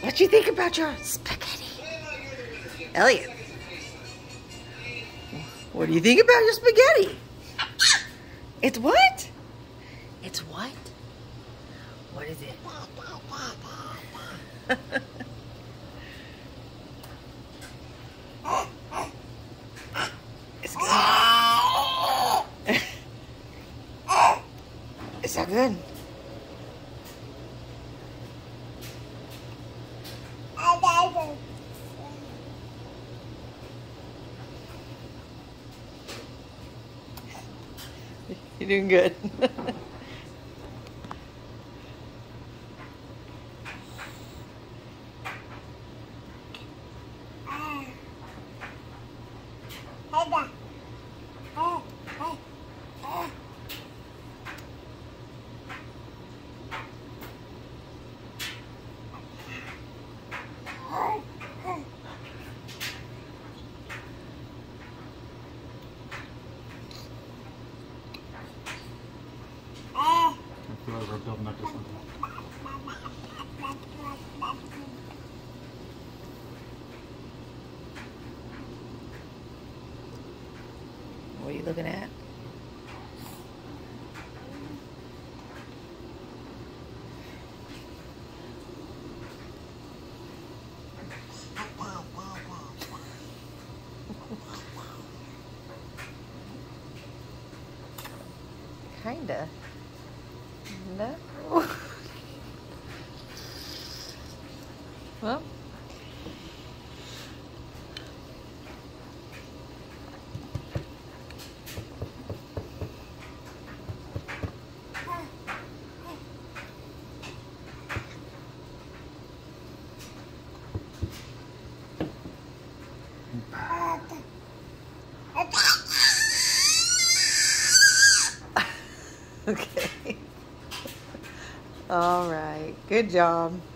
What do you think about your spaghetti? Elliot, what do you think about your spaghetti? It's what? It's what? What is it? It's good. It's so good. You're doing good. I feel like we're building up to something. What are you looking at? Kinda. No. Well. Okay. All right. Good job.